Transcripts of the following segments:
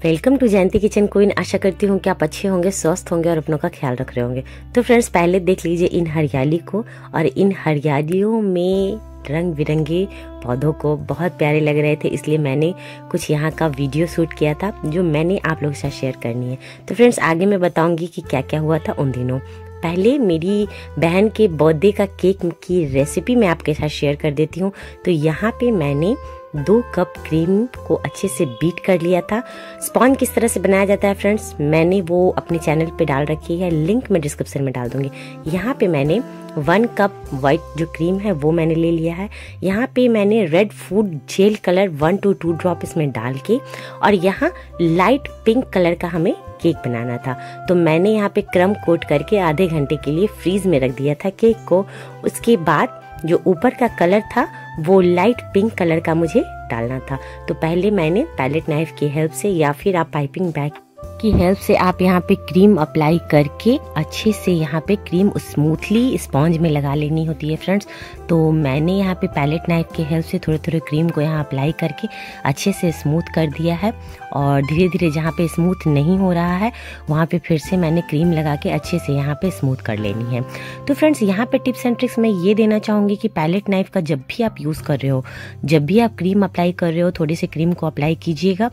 Welcome to Jayanti kitchen queen. आशा करती हूँ कि आप अच्छे होंगे, स्वस्थ होंगे और अपनों का ख्याल रख रहे होंगे। तो फ्रेंड्स, पहले देख लीजिए इन हरियाली को, और इन हरियालियों में रंग बिरंगे पौधों को बहुत प्यारे लग रहे थे, इसलिए मैंने कुछ यहाँ का वीडियो शूट किया था जो मैंने आप लोगों के साथ शेयर करनी है। तो फ्रेंड्स, आगे मैं बताऊंगी कि क्या क्या हुआ था उन दिनों। पहले मेरी बहन के बर्थडे का केक की रेसिपी मैं आपके साथ शेयर कर देती हूँ। तो यहाँ पे मैंने 2 कप क्रीम को अच्छे से बीट कर लिया था। स्पॉन्ज किस तरह से बनाया जाता है फ्रेंड्स, मैंने वो अपने चैनल पे डाल रखी है, लिंक मैं डिस्क्रिप्शन में डाल दूंगी। यहाँ पे मैंने 1 कप वाइट जो क्रीम है वो मैंने ले लिया है। यहाँ पे मैंने red food gel colour 1 to 2 drop इसमें डाल के, और यहाँ लाइट पिंक कलर का हमें केक बनाना था। तो मैंने यहाँ पे क्रम कोट करके आधे घंटे के लिए फ्रीज में रख दिया था केक को। उसके बाद जो ऊपर का कलर था वो लाइट पिंक कलर का मुझे डालना था। तो पहले मैंने पैलेट नाइफ की हेल्प से या फिर आप पाइपिंग बैग की हेल्प से आप यहाँ पे क्रीम अप्लाई करके अच्छे से यहाँ पे क्रीम स्मूथली स्पॉन्ज में लगा लेनी होती है फ्रेंड्स। तो मैंने यहाँ पे पैलेट नाइफ की हेल्प से थोड़े थोड़े क्रीम को यहाँ अप्लाई करके अच्छे से स्मूथ कर दिया है, और धीरे धीरे जहाँ पे स्मूथ नहीं हो रहा है वहाँ पे फिर से मैंने क्रीम लगा के अच्छे से यहाँ पे स्मूथ कर लेनी है। तो फ्रेंड्स, यहाँ पे टिप्स एंड ट्रिक्स मैं ये देना चाहूँगी कि पैलेट नाइफ का जब भी आप यूज़ कर रहे हो, जब भी आप क्रीम अप्लाई कर रहे हो, थोड़ी सी क्रीम को अप्लाई कीजिएगा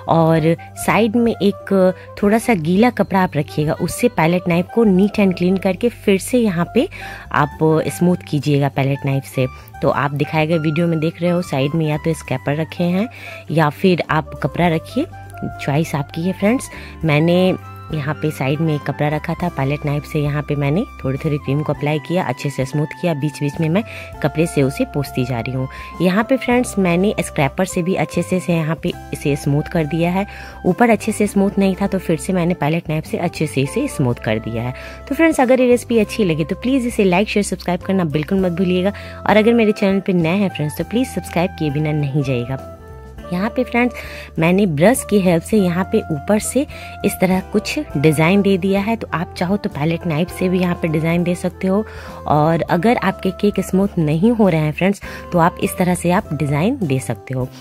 और साइड में एक थोड़ा सा गीला कपड़ा आप रखिएगा, उससे पैलेट नाइफ को नीट एंड क्लीन करके फिर से यहाँ पे आप स्मूथ कीजिएगा पैलेट नाइफ से। तो आप दिखाए गए वीडियो में देख रहे हो, साइड में या तो स्क्रैपर रखे हैं या फिर आप कपड़ा रखिए, चॉइस आपकी है फ्रेंड्स। मैंने यहाँ पे साइड में एक कपड़ा रखा था, पैलेट नाइफ से यहाँ पे मैंने थोड़ी थोड़ी क्रीम को अप्लाई किया, अच्छे से स्मूथ किया, बीच बीच में मैं कपड़े से उसे पोंछती जा रही हूँ। यहाँ पे फ्रेंड्स मैंने स्क्रैपर से भी अच्छे से यहाँ पे इसे स्मूथ कर दिया है। ऊपर अच्छे से स्मूथ नहीं था तो फिर से मैंने पैलेट नाइफ से अच्छे से इसे स्मूथ कर दिया है। तो फ्रेंड्स, अगर ये रेसिपी अच्छी लगे तो प्लीज़ इसे लाइक शेयर सब्सक्राइब करना बिल्कुल मत भूलिएगा, और अगर मेरे चैनल पर नए हैं फ्रेंड्स तो प्लीज़ सब्सक्राइब किए बिना नहीं जाइएगा। यहाँ पे फ्रेंड्स मैंने ब्रश की हेल्प से यहाँ पे ऊपर से इस तरह कुछ डिज़ाइन दे दिया है। तो आप चाहो तो पैलेट नाइफ से भी यहाँ पे डिज़ाइन दे सकते हो, और अगर आपके केक स्मूथ नहीं हो रहे हैं फ्रेंड्स तो आप इस तरह से आप डिज़ाइन दे सकते हो।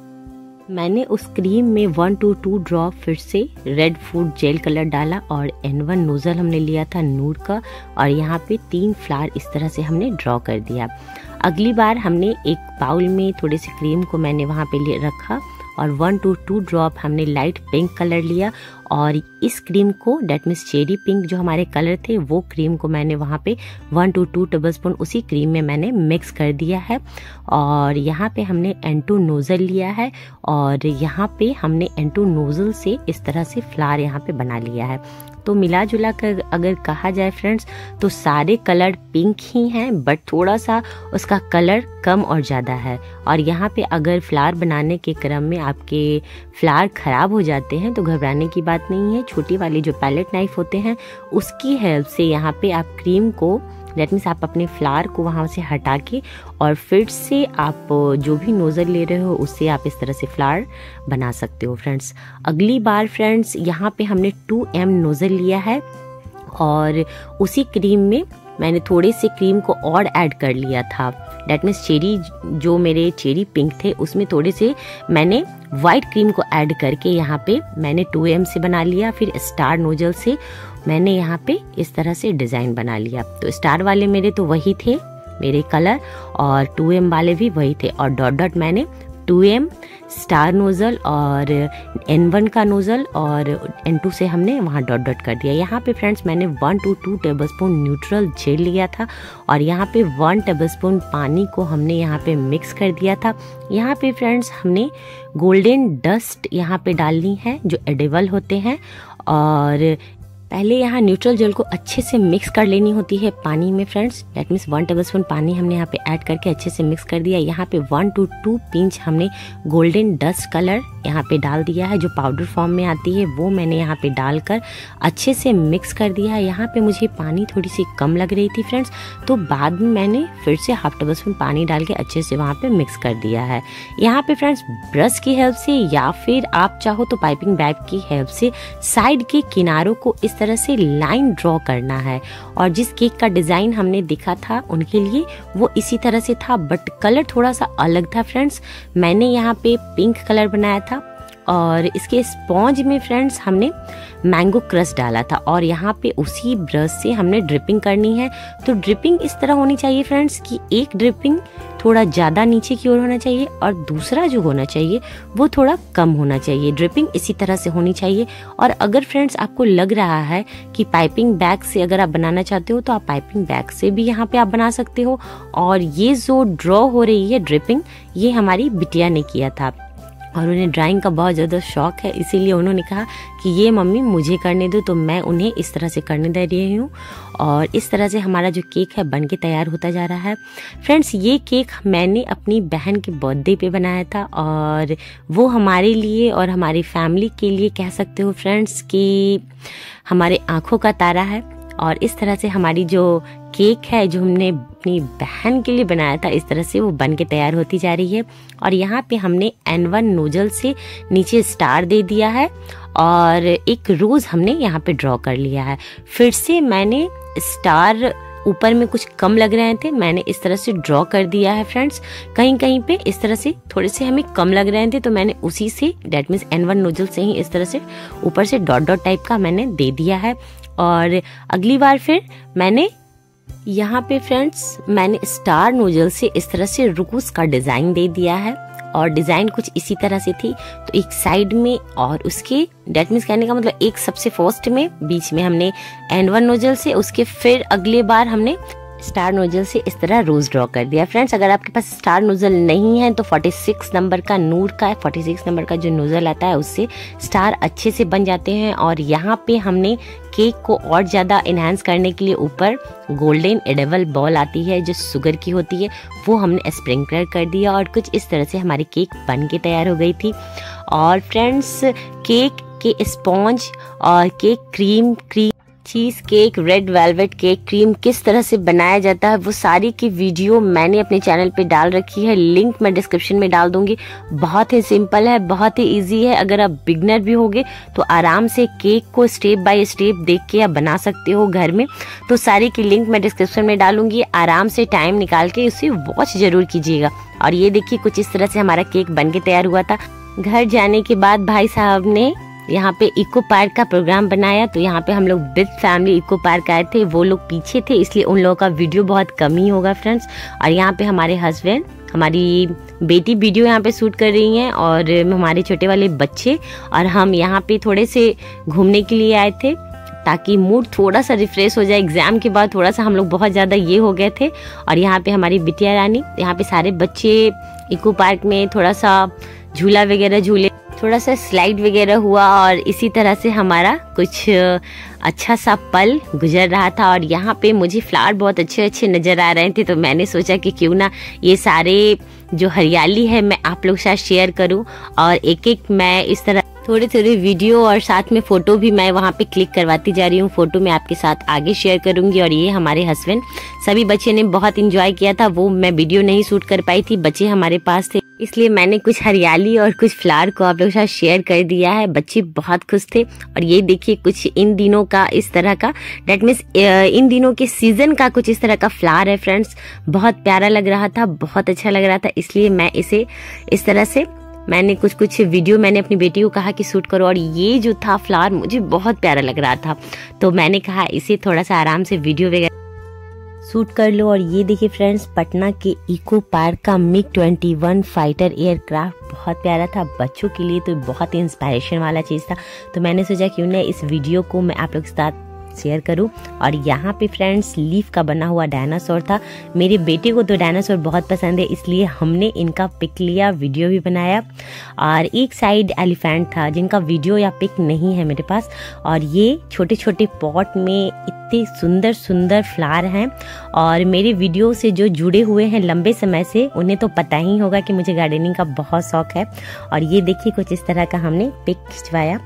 मैंने उस क्रीम में 1 to 2 ड्रॉप फिर से रेड फूड जेल कलर डाला, और N1 नोजल हमने लिया था नूड का, और यहाँ पे 3 फ्लावर इस तरह से हमने ड्रॉ कर दिया। अगली बार हमने एक बाउल में थोड़ी सी क्रीम को मैंने वहाँ पे ले रखा, और 1 to 2 ड्रॉप हमने लाइट पिंक कलर लिया, और इस क्रीम को डेट मीन्स चेरी पिंक जो हमारे कलर थे वो क्रीम को मैंने वहाँ पे 1 to 2 टेबलस्पून उसी क्रीम में मैंने मिक्स कर दिया है। और यहाँ पे हमने N2 नोज़ल लिया है, और यहाँ पे हमने N2 नोज़ल से इस तरह से फ्लावर यहाँ पे बना लिया है। तो मिला जुला कर अगर कहा जाए फ्रेंड्स तो सारे कलर पिंक ही हैं, बट थोड़ा सा उसका कलर कम और ज़्यादा है। और यहाँ पे अगर फ्लावर बनाने के क्रम में आपके फ्लावर ख़राब हो जाते हैं तो घबराने की बात नहीं है। छोटी वाली जो पैलेट नाइफ होते हैं उसकी हेल्प से यहाँ पे आप क्रीम को, दैट मीन्स आप अपने फ्लावर को वहाँ से हटा के और फिर से आप जो भी नोज़ल ले रहे हो उससे आप इस तरह से फ्लावर बना सकते हो फ्रेंड्स। अगली बार फ्रेंड्स यहाँ पे हमने 2M नोज़ल लिया है, और उसी क्रीम में मैंने थोड़े से क्रीम को और ऐड कर लिया था। डेट मीन्स चेरी जो मेरे चेरी पिंक थे उसमें थोड़े से मैंने वाइट क्रीम को ऐड करके यहाँ पे मैंने 2M से बना लिया। फिर स्टार नोजल से मैंने यहाँ पे इस तरह से डिज़ाइन बना लिया। तो स्टार वाले मेरे तो वही थे मेरे कलर, और 2M वाले भी वही थे, और डॉट डॉट मैंने 2M स्टार नोज़ल और N1 का नोज़ल और N2 से हमने वहाँ डॉट डॉट कर दिया। यहाँ पे फ्रेंड्स मैंने 1 to 2 टेबलस्पून न्यूट्रल जेल लिया था, और यहाँ पे 1 टेबलस्पून पानी को हमने यहाँ पे मिक्स कर दिया था। यहाँ पे फ्रेंड्स हमने गोल्डन डस्ट यहाँ पे डालनी है जो एडिबल होते हैं, और पहले यहाँ न्यूट्रल जेल को अच्छे से मिक्स कर लेनी होती है पानी में फ्रेंड्स। दैट मीन्स 1 टेबलस्पून पानी हमने यहाँ पे ऐड करके अच्छे से मिक्स कर दिया। यहाँ पे 1 to 2 पिंच हमने गोल्डन डस्ट कलर यहाँ पे डाल दिया है, जो पाउडर फॉर्म में आती है वो मैंने यहाँ पे डालकर अच्छे से मिक्स कर दिया है। यहाँ पे मुझे पानी थोड़ी सी कम लग रही थी फ्रेंड्स, तो बाद में मैंने फिर से 1/2 टेबलस्पून पानी डाल के अच्छे से वहाँ पे मिक्स कर दिया है। यहाँ पे फ्रेंड्स ब्रश की हेल्प से या फिर आप चाहो तो पाइपिंग बैग की हेल्प से साइड के किनारों को इस तरह से लाइन ड्रॉ करना है, और जिस केक का डिज़ाइन हमने देखा था उनके लिए वो इसी तरह से था, बट कलर थोड़ा सा अलग था फ्रेंड्स। मैंने यहाँ पे पिंक कलर बनाया था, और इसके स्पॉन्ज में फ्रेंड्स हमने मैंगो क्रश डाला था और यहाँ पे उसी ब्रश से हमने ड्रिपिंग करनी है। तो ड्रिपिंग इस तरह होनी चाहिए फ्रेंड्स कि एक ड्रिपिंग थोड़ा ज़्यादा नीचे की ओर होना चाहिए और दूसरा जो होना चाहिए वो थोड़ा कम होना चाहिए। ड्रिपिंग इसी तरह से होनी चाहिए। और अगर फ्रेंड्स आपको लग रहा है कि पाइपिंग बैग से अगर आप बनाना चाहते हो तो आप पाइपिंग बैग से भी यहाँ पे आप बना सकते हो। और ये जो ड्रॉ हो रही है ड्रिपिंग, ये हमारी बिटिया ने किया था और उन्हें ड्राइंग का बहुत ज़्यादा शौक है, इसीलिए उन्होंने कहा कि ये मम्मी मुझे करने दो, तो मैं उन्हें इस तरह से करने दे रही हूँ। और इस तरह से हमारा जो केक है बन के तैयार होता जा रहा है। फ्रेंड्स, ये केक मैंने अपनी बहन के बर्थडे पे बनाया था और वो हमारे लिए और हमारी फैमिली के लिए कह सकते हो फ्रेंड्स कि हमारे आँखों का तारा है। और इस तरह से हमारी जो केक है जो हमने अपनी बहन के लिए बनाया था, इस तरह से वो बन के तैयार होती जा रही है। और यहाँ पे हमने N1 नोजल से नीचे स्टार दे दिया है और एक रोज हमने यहाँ पे ड्रॉ कर लिया है। फिर से मैंने स्टार ऊपर में कुछ कम लग रहे थे, मैंने इस तरह से ड्रॉ कर दिया है फ्रेंड्स। कहीं कहीं पे इस तरह से थोड़े से हमें कम लग रहे थे, तो मैंने उसी से डेट मीन्स N1 नोजल से ही इस तरह से ऊपर से डॉट डॉट टाइप का मैंने दे दिया है। और अगली बार फिर मैंने यहाँ पे फ्रेंड्स मैंने स्टार नोजल से इस तरह से रोज का डिजाइन दे दिया है और डिजाइन कुछ इसी तरह से थी। तो एक साइड में और उसके डेट मीन्स कहने का मतलब एक सबसे फर्स्ट में बीच में हमने N1 नोजल से, उसके फिर अगले बार हमने स्टार नोजल से इस तरह रोज ड्रॉ कर दिया। फ्रेंड्स, अगर आपके पास स्टार नोजल नहीं है तो 46 नंबर का नूर का 46 नंबर का जो नोजल आता है उससे स्टार अच्छे से बन जाते हैं। और यहाँ पे हमने केक को और ज़्यादा इन्हांस करने के लिए ऊपर गोल्डन एडिबल बॉल आती है जो शुगर की होती है, वो हमने स्प्रिंकलर कर दिया और कुछ इस तरह से हमारी केक बन के तैयार हो गई थी। और फ्रेंड्स, केक के स्पॉन्ज और cake cream cheese cake, red velvet cake, cream किस तरह से बनाया जाता है वो सारी की वीडियो मैंने अपने चैनल पे डाल रखी है, लिंक मैं डिस्क्रिप्शन में डाल दूंगी। बहुत ही सिंपल है, बहुत ही इजी है। अगर आप बिगनर भी होगे तो आराम से केक को स्टेप बाय स्टेप देख के आप बना सकते हो घर में। तो सारी की लिंक मैं डिस्क्रिप्शन में डालूंगी, आराम से टाइम निकाल के उसे वॉच जरूर कीजिएगा। और ये देखिए कुछ इस तरह से हमारा केक बन के तैयार हुआ था। घर जाने के बाद भाई साहब ने यहाँ पे इको पार्क का प्रोग्राम बनाया, तो यहाँ पे हम लोग विद फैमिली इको पार्क आए थे। वो लोग पीछे थे इसलिए उन लोगों का वीडियो बहुत कम ही होगा फ्रेंड्स। और यहाँ पे हमारे हस्बैंड, हमारी बेटी वीडियो यहाँ पे शूट कर रही हैं और हमारे छोटे वाले बच्चे और हम यहाँ पे थोड़े से घूमने के लिए आए थे ताकि मूड थोड़ा सा रिफ्रेश हो जाए। एग्जाम के बाद थोड़ा सा हम लोग बहुत ज़्यादा ये हो गए थे। और यहाँ पे हमारी बिटिया रानी, यहाँ पे सारे बच्चे इको पार्क में थोड़ा सा झूला वगैरह झूले, थोड़ा सा स्लाइड वगैरह हुआ और इसी तरह से हमारा कुछ अच्छा सा पल गुजर रहा था। और यहाँ पे मुझे फ्लावर बहुत अच्छे अच्छे नज़र आ रहे थे, तो मैंने सोचा कि क्यों ना ये सारे जो हरियाली है मैं आप लोग के साथ शेयर करूं। और एक एक मैं इस तरह थोड़े थोड़े वीडियो और साथ में फ़ोटो भी मैं वहाँ पे क्लिक करवाती जा रही हूँ। फ़ोटो मैं आपके साथ आगे शेयर करूँगी। और ये हमारे हस्बैंड, सभी बच्चे ने बहुत इंजॉय किया था। वो मैं वीडियो नहीं शूट कर पाई थी, बच्चे हमारे पास थे, इसलिए मैंने कुछ हरियाली और कुछ फ्लावर को आप लोगों के साथ शेयर कर दिया है। बच्चे बहुत खुश थे। और ये देखिए कुछ इन दिनों का इस तरह का, डेट मीन्स इन दिनों के सीजन का कुछ इस तरह का फ्लावर है फ्रेंड्स। बहुत प्यारा लग रहा था, बहुत अच्छा लग रहा था, इसलिए मैं इसे इस तरह से मैंने कुछ वीडियो मैंने अपनी बेटी को कहा कि शूट करो। और ये जो था फ्लावर मुझे बहुत प्यारा लग रहा था, तो मैंने कहा इसे थोड़ा सा आराम से वीडियो वगैरह शूट कर लो। और ये देखिए फ्रेंड्स, पटना के इको पार्क का MiG-21 फाइटर एयरक्राफ्ट बहुत प्यारा था। बच्चों के लिए तो बहुत ही इंस्पायरेशन वाला चीज़ था, तो मैंने सोचा क्यों ना इस वीडियो को मैं आप लोग के साथ शेयर करूं। और यहाँ पे फ्रेंड्स लीफ का बना हुआ डायनासोर था। मेरे बेटे को तो डायनासोर बहुत पसंद है, इसलिए हमने इनका पिक लिया, वीडियो भी बनाया। और एक साइड एलिफेंट था जिनका वीडियो या पिक नहीं है मेरे पास। और ये छोटे छोटे पॉट में इतने सुंदर सुंदर फ्लावर हैं। और मेरे वीडियो से जो जुड़े हुए हैं लंबे समय से, उन्हें तो पता ही होगा कि मुझे गार्डनिंग का बहुत शौक है। और ये देखिए कुछ इस तरह का हमने पिक खिंचवाया।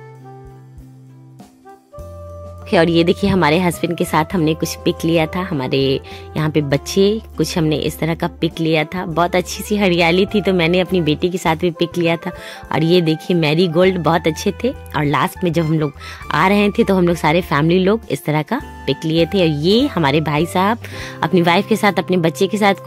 और ये देखिए हमारे हस्बैंड के साथ हमने कुछ पिक लिया था। हमारे यहाँ पे बच्चे कुछ हमने इस तरह का पिक लिया था। बहुत अच्छी सी हरियाली थी, तो मैंने अपनी बेटी के साथ भी पिक लिया था। और ये देखिए मैरी गोल्ड बहुत अच्छे थे। और लास्ट में जब हम लोग आ रहे थे तो हम लोग सारे फैमिली लोग इस तरह का पिक लिए थे। और ये हमारे भाई साहब अपनी वाइफ के साथ, अपने बच्चे के साथ कुछ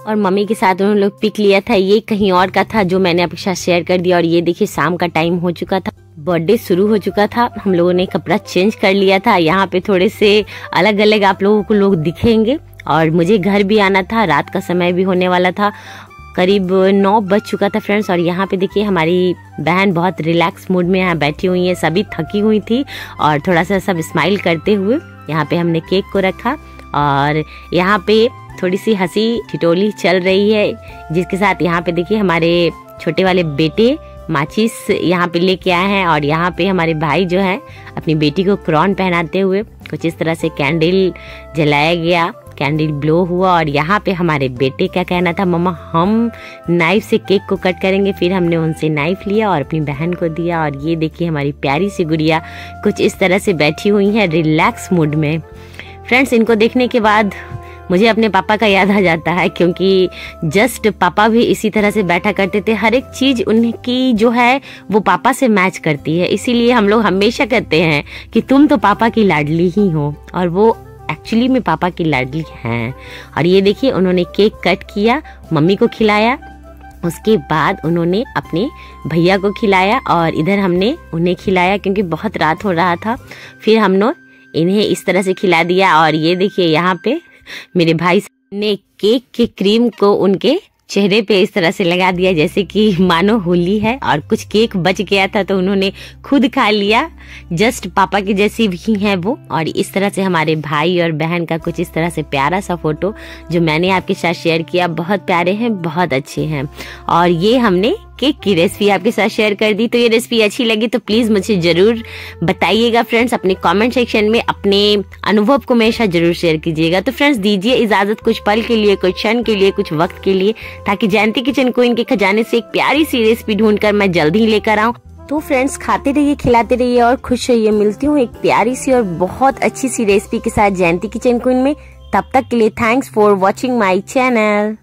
और मम्मी के साथ उन्होंने लोग पिक लिया था, ये कहीं और का था जो मैंने आपके साथ शेयर कर दिया। और ये देखिए शाम का टाइम हो चुका था, बर्थडे शुरू हो चुका था, हम लोगों ने कपड़ा चेंज कर लिया था। यहाँ पे थोड़े से अलग अलग आप लोगों को लोग दिखेंगे। और मुझे घर भी आना था, रात का समय भी होने वाला था, करीब 9 बज चुका था फ्रेंड्स। और यहाँ पे देखिए हमारी बहन बहुत रिलैक्स मूड में यहाँ बैठी हुई है, सभी थकी हुई थी और थोड़ा सा सब स्माइल करते हुए यहाँ पे हमने केक को रखा। और यहाँ पे थोड़ी सी हंसी ठिठोली चल रही है, जिसके साथ यहाँ पे देखिए हमारे छोटे वाले बेटे माचिस यहाँ पे लेके आए हैं। और यहाँ पे हमारे भाई जो है अपनी बेटी को क्राउन पहनाते हुए कुछ इस तरह से कैंडल जलाया गया, कैंडल ब्लो हुआ। और यहाँ पे हमारे बेटे का कहना था मम्मा हम नाइफ से केक को कट करेंगे, फिर हमने उनसे नाइफ लिया और अपनी बहन को दिया। और ये देखिए हमारी प्यारी सी गुड़िया कुछ इस तरह से बैठी हुई है रिलैक्स मूड में। फ्रेंड्स, इनको देखने के बाद मुझे अपने पापा का याद आ जाता है, क्योंकि जस्ट पापा भी इसी तरह से बैठा करते थे, हर एक चीज उनकी जो है वो पापा से मैच करती है। इसीलिए हम लोग हमेशा कहते हैं कि तुम तो पापा की लाडली ही हो, और वो एक्चुअली में पापा की लाडली हैं। और ये देखिए उन्होंने केक कट किया, मम्मी को खिलाया, उसके बाद उन्होंने अपने भैया को खिलाया और इधर हमने उन्हें खिलाया क्योंकि बहुत रात हो रहा था। फिर हमने इन्हें इस तरह से खिला दिया। और ये देखिए यहाँ पे मेरे भाई ने केक के क्रीम को उनके चेहरे पे इस तरह से लगा दिया जैसे कि मानो होली है। और कुछ केक बच गया था तो उन्होंने खुद खा लिया, जस्ट पापा की जैसी भी हैं वो। और इस तरह से हमारे भाई और बहन का कुछ इस तरह से प्यारा सा फोटो जो मैंने आपके साथ शेयर किया, बहुत प्यारे हैं, बहुत अच्छे हैं। और ये हमने केक की रेसिपी आपके साथ शेयर कर दी। तो ये रेसिपी अच्छी लगी तो प्लीज मुझे जरूर बताइएगा फ्रेंड्स, अपने कमेंट सेक्शन में अपने अनुभव को हमेशा जरूर शेयर कीजिएगा। तो फ्रेंड्स दीजिए इजाजत कुछ पल के लिए, कुछ क्षण के लिए, कुछ वक्त के लिए, ताकि जयंती किचन क्वीन के खजाने से एक प्यारी सी रेसिपी ढूंढकर मैं जल्द ही लेकर आऊँ। तो फ्रेंड्स खाते रहिए, खिलाते रहिए और खुश रहिए। मिलती हूँ एक प्यारी सी और बहुत अच्छी सी रेसिपी के साथ जयंती किचन क्वीन में। तब तक के लिए thanks for watching my channel.